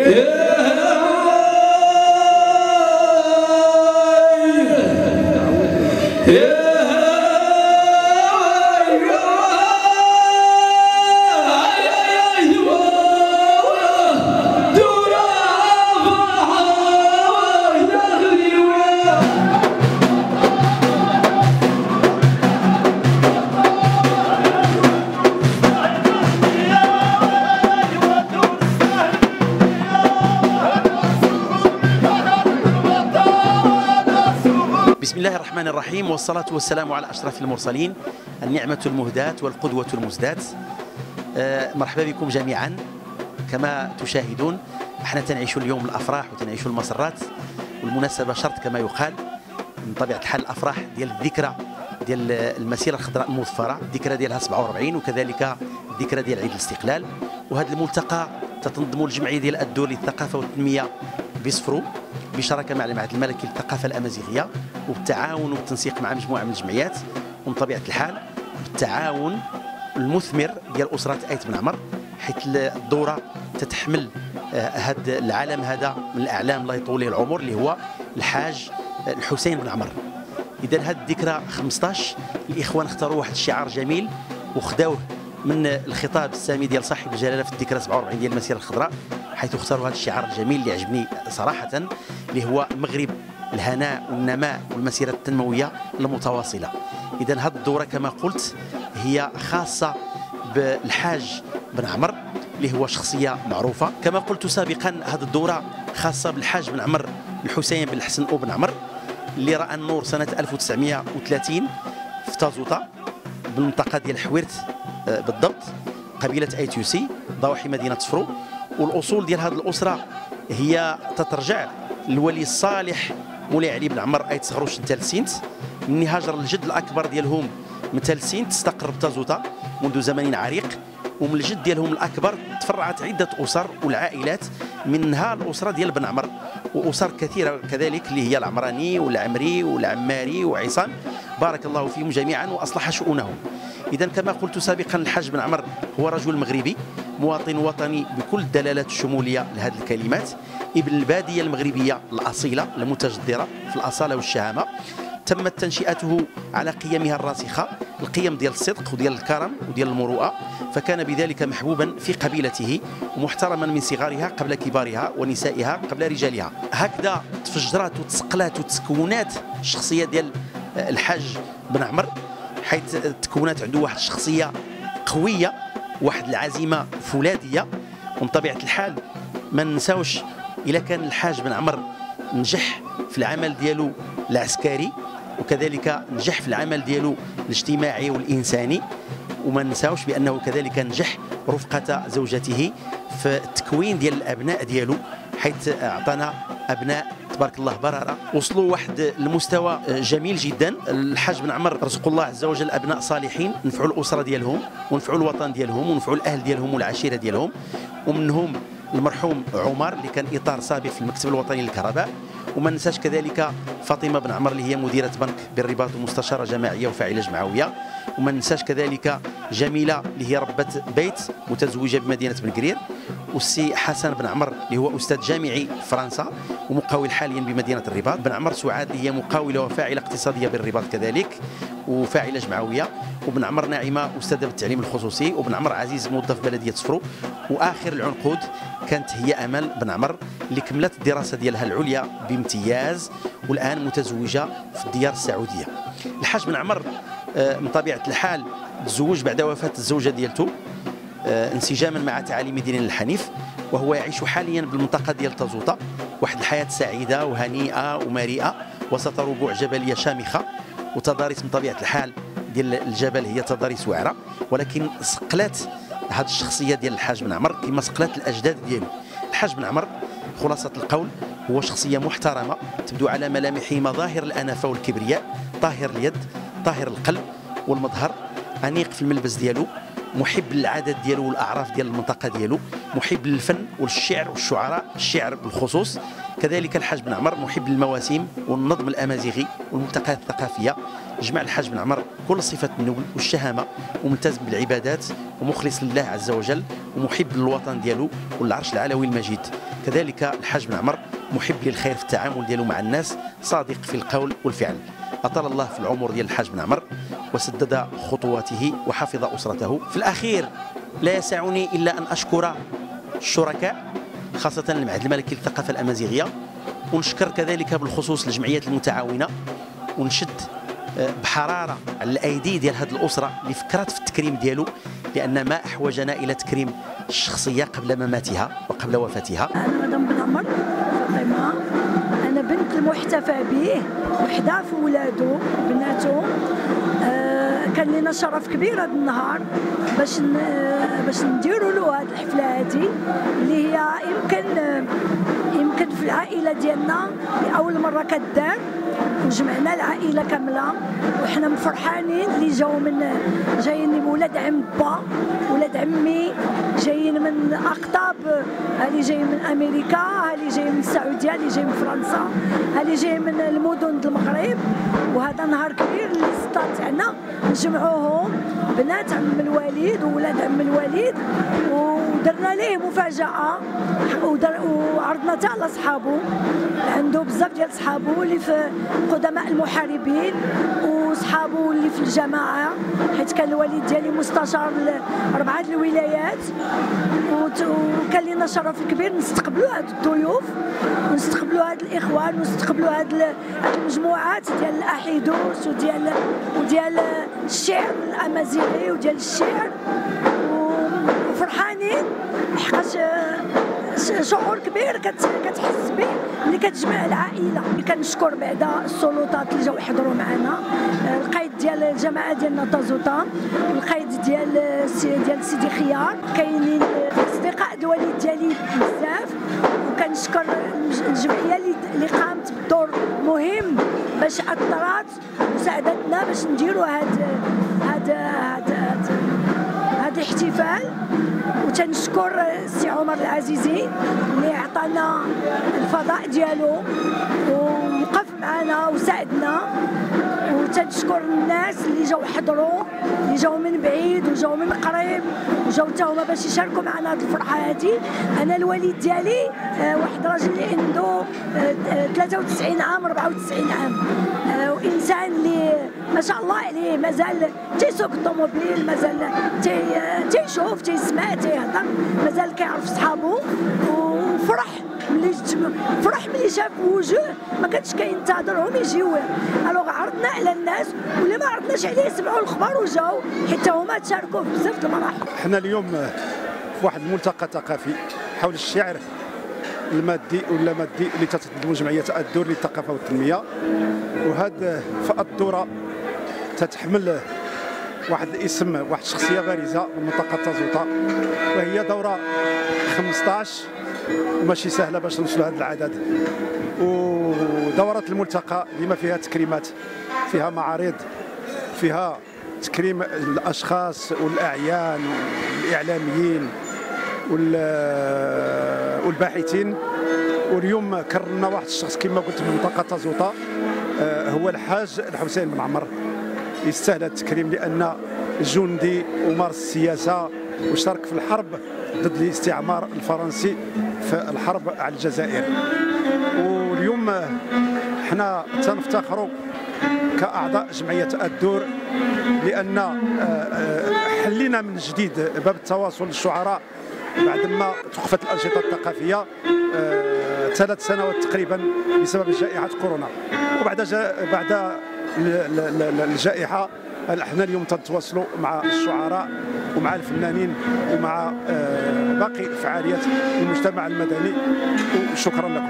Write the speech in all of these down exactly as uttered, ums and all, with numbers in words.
بسم الله الرحمن الرحيم، والصلاة والسلام على أشرف المرسلين، النعمة المهداة والقدوة المزداة. آه مرحبا بكم جميعا. كما تشاهدون احنا تنعيش اليوم الأفراح وتنعيش المسرات، والمناسبة شرط كما يقال. من طبيعة الحال الأفراح ديال الذكرى ديال المسيرة الخضراء المظفرة، الذكرى ديالها سبعة وأربعين، وكذلك الذكرى ديال عيد الاستقلال. وهذا الملتقى تتنظم الجمعية ديال الدور للثقافة والتنمية بصفرو بشراكه مع المعهد الملكي للثقافه الامازيغيه، وبالتعاون والتنسيق مع مجموعه من الجمعيات، ومن طبيعه الحال بالتعاون المثمر ديال اسره ايت بن عمر، حيث الدوره تتحمل هذا العالم هذا من الاعلام الله يطول له العمر، اللي هو الحاج الحسين بن عمر. اذا هذه الذكرى خمسطاش الاخوان اختاروا واحد الشعار جميل وخداوه من الخطاب السامي ديال صاحب الجلاله في الذكرى سبعة وأربعين ديال المسيره الخضراء، حيث اختاروا هذا الشعار الجميل اللي عجبني صراحه، اللي هو مغرب الهناء والنماء والمسيره التنمويه المتواصله. اذا هذه الدوره كما قلت هي خاصه بالحاج بن عمر، اللي هو شخصيه معروفه. كما قلت سابقا هذه الدوره خاصه بالحاج بن عمر الحسين بن الحسن او بن عمر، اللي راى النور سنه ألف وتسعمائة وثلاثين في تازوطه بالمنطقه ديال حويرت بالضبط، قبيله ايتيوسي ضواحي مدينه صفرو. والاصول ديال هذه الاسره هي تترجع للولي الصالح مولاي علي بن عمر ايت صغروش تال سينت، من هاجر الجد الاكبر ديالهم من تال سينت استقر بتازوطه منذ زمن عريق، ومن الجد ديالهم الاكبر تفرعت عده اسر والعائلات، منها الاسره ديال بن عمر واسر كثيره كذلك اللي هي العمراني والعمري والعماري وعصام، بارك الله فيهم جميعا واصلح شؤونهم. اذا كما قلت سابقا الحاج بن عمر هو رجل مغربي مواطن وطني بكل الدلالات الشموليه لهذه الكلمات، ابن الباديه المغربيه الاصيله المتجذره في الاصاله والشهامه. تمت تنشئته على قيمها الراسخه، القيم ديال الصدق وديال الكرم وديال المروءه، فكان بذلك محبوبا في قبيلته ومحترما من صغارها قبل كبارها ونسائها قبل رجالها. هكذا تفجرات وتسقلات وتكونات الشخصيه ديال الحاج بن عمر، حيث تكونات عنده واحد الشخصيه قويه، واحد العزيمه فولاذيه. ومن طبيعه الحال ما ننساوش الا كان الحاج بن عمر نجح في العمل ديالو العسكري، وكذلك نجح في العمل ديالو الاجتماعي والانساني، وما ننساوش بانه كذلك نجح رفقه زوجته في التكوين ديال الابناء ديالو، حيث اعطانا ابناء تبارك الله برره وصلوا واحد المستوى جميل جدا. الحاج بن عمر رزق الله عز وجل ابناء صالحين نفعوا الاسره ديالهم ونفعوا الوطن ديالهم ونفعوا الاهل ديالهم والعشيره ديالهم، ومنهم المرحوم عمر اللي كان اطار سابق في المكتب الوطني للكهرباء. وما ننساش كذلك فاطمه بن عمر اللي هي مديره بنك بالرباط ومستشاره جماعيه وفاعله جمعويه. وما ننساش كذلك جميله اللي هي ربة بيت متزوجه بمدينه بن قرير، والسي حسن بن عمر اللي هو استاذ جامعي في فرنسا ومقاول حاليا بمدينه الرباط. بن عمر سعاد اللي هي مقاوله وفاعله اقتصاديه بالرباط كذلك وفاعله جمعويه. وبن عمر ناعمه استاذه بالتعليم الخصوصي. وبن عمر عزيز موظف بلديه صفرو. واخر العنقود كانت هي امل بن عمر اللي كملت الدراسه ديالها العليا بامتياز، والان متزوجه في الديار السعوديه. الحاج بن عمر من طبيعه الحال تزوج بعد وفاه الزوجه ديالته انسجاما مع تعاليم ديننا الحنيف، وهو يعيش حاليا بالمنطقه ديال تازوطه واحد الحياه سعيده وهنيئه ومريئه وسط ربوع جبليه شامخه وتضاريس. من طبيعه الحال ديال الجبل هي تضاريس واعره، ولكن سقلات هذه الشخصيه ديال الحاج بن عمر كما سقلات الاجداد ديالو. الحاج بن عمر خلاصه القول هو شخصيه محترمه تبدو على ملامحه مظاهر الانافه والكبرياء، طاهر اليد طاهر القلب والمظهر، انيق في الملبس ديالو، محب للعادات ديالو والاعراف ديال المنطقه ديالو، محب للفن والشعر والشعراء، الشعر بالخصوص. كذلك الحاج بن عمر محب للمواسم والنظم الامازيغي والملتقيات الثقافيه. جمع الحاج بن عمر كل صفه النبل والشهامه، وملتزم بالعبادات ومخلص لله عز وجل ومحب للوطن ديالو والعرش العلوي المجيد. كذلك الحاج بن عمر محب للخير في التعامل ديالو مع الناس، صادق في القول والفعل. أطال الله في العمر ديال الحاج بن عمر وسدد خطواته وحفظ أسرته. في الأخير لا يسعني إلا أن أشكر الشركاء، خاصة المعهد الملكي للثقافة الأمازيغية، ونشكر كذلك بالخصوص الجمعيات المتعاونة، ونشد بحرارة على الأيدي ديال هذه الأسرة اللي فكرت في التكريم ديالو، لأن ما أحوجنا إلى تكريم الشخصية قبل مماتها وقبل وفاتها. أنا مدام بن عمر فاطمة، أنا بنت المحتفى به وحده في ولادو بناتو. آه كان لنا شرف كبير هذا النهار باش باش نديروا له هذه الحفله هذه اللي هي يمكن يمكن في العائله ديالنا لاول مره كدار، وجمعنا العائله كامله وحنا مفرحانين اللي جاو من جايين ولاد عم با ولاد عمي، جايين من اقطاب، اللي جاي من امريكا، اللي جاي من السعوديه، اللي جاي من فرنسا، اللي جاي من المدن المغرب. وهذا نهار كبير اللي استطعنا نجمعوهم بنات عم الوالد وولاد عم الوالد، ودرنا ليه مفاجاه وعرضنا حتى على صحابو، عنده بزاف ديال صحابو اللي في قدماء المحاربين وصحابو اللي في الجماعه، حيت كان الوالد ديالي مستشار لاربعه الولايات. وكان لنا شرف كبير نستقبلوا هاد الضيوف ونستقبلوا هاد الاخوان ونستقبلوا هاد المجموعات ديال الاحيدوس وديال وديال الشعر الامازيغي وديال الشعر، وفرحانين حقاش شعور كبير كتحس به ملي كتجمع العائله. كنشكر بعدا السلطات اللي جاو يحضروا معنا، القائد ديال الجماعه ديالنا تازوطا، القائد ديال ديال سيدي خيار، كاينين اصدقاء الوالد ديالي بزاف. وكنشكر الجمعيه اللي قامت بدور مهم باش اثرت وساعدتنا باش نديروا هاد هاد هاد هاد الاحتفال. وتنشكر السي عمر العزيزي اللي عطانا الفضاء ديالو ووقف معنا وساعدنا. وتنشكر الناس اللي جاو حضروا، اللي جاو من بعيد وجاو من قريب وجاو حتى هما باش يشاركوا معنا هذه الفرحه هذه. انا الوالد ديالي واحد راجل اللي عنده ثلاثة وتسعين عام أربعة وتسعين عام، وانسان اللي ما شاء الله عليه مازال تيسوق الطوموبيل، مازال تي تيشوف تيسمع تيهضر، مازال كيعرف صحابو. وفرح ملي فرح ملي شاف وجوه ما كانش كينتظرهم يجيو. الوغ عرضنا على الناس واللي ما عرضناش عليه سمعوا الخبر وجاو حتى هما تشاركوا في بزاف المراحل. حنا اليوم في واحد الملتقى ثقافي حول الشعر المادي ولا مادي اللي تتنظم جمعيه الدور للثقافه والتنميه. وهذا الدوره تتحمل واحد الاسم، واحد الشخصيه بارزه من منطقه تازوطا، وهي دوره خمسطاش وماشي سهله باش نوصلوا لهذا العدد. ودوره الملتقى لما فيها تكريمات، فيها معارض، فيها تكريم الاشخاص والاعيان والاعلاميين والباحثين. واليوم كرمنا واحد الشخص كما قلت من منطقه تازوطا، هو الحاج الحسين بن عمر. يستاهل التكريم لان جندي ومارس السياسه وشارك في الحرب ضد الاستعمار الفرنسي في الحرب على الجزائر. واليوم حنا تنفتخروا كاعضاء جمعيه الدور لان حلينا من جديد باب التواصل للشعراء بعد ما توقفت الانشطه الثقافيه ثلاث سنوات تقريبا بسبب جائحه كورونا. وبعد بعد الجائحه احنا اليوم تتواصلوا مع الشعراء ومع الفنانين ومع باقي فعاليات المجتمع المدني. وشكرا لكم.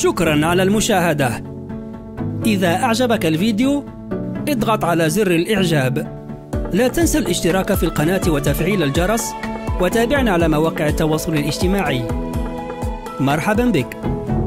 شكرا على المشاهدة. إذا أعجبك الفيديو اضغط على زر الإعجاب. لا تنسى الاشتراك في القناة وتفعيل الجرس، وتابعنا على مواقع التواصل الاجتماعي. مرحبا بك.